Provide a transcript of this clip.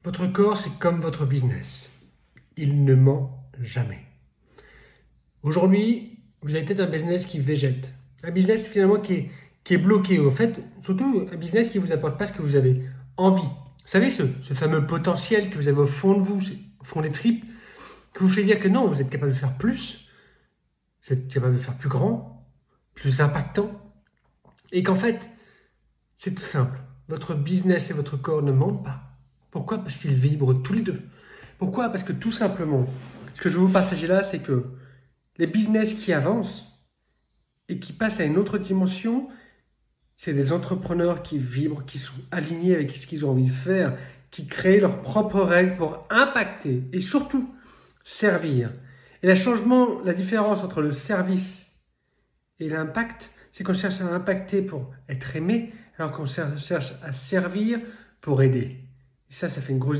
Votre corps, c'est comme votre business. Il ne ment jamais. Aujourd'hui, vous avez peut-être un business qui végète. Un business finalement qui est bloqué. En fait, surtout un business qui ne vous apporte pas ce que vous avez envie. Vous savez, ce fameux potentiel que vous avez au fond de vous, au fond des tripes, que vous fait dire que non, vous êtes capable de faire plus, vous êtes capable de faire plus grand, plus impactant. Et qu'en fait, c'est tout simple. Votre business et votre corps ne mentent pas. Pourquoi? Parce qu'ils vibrent tous les deux. Pourquoi? Parce que tout simplement, ce que je vais vous partager là, c'est que les business qui avancent et qui passent à une autre dimension, c'est des entrepreneurs qui vibrent, qui sont alignés avec ce qu'ils ont envie de faire, qui créent leurs propres règles pour impacter et surtout servir. Et la différence entre le service et l'impact, c'est qu'on cherche à impacter pour être aimé, alors qu'on cherche à servir pour aider. Et ça fait une grosse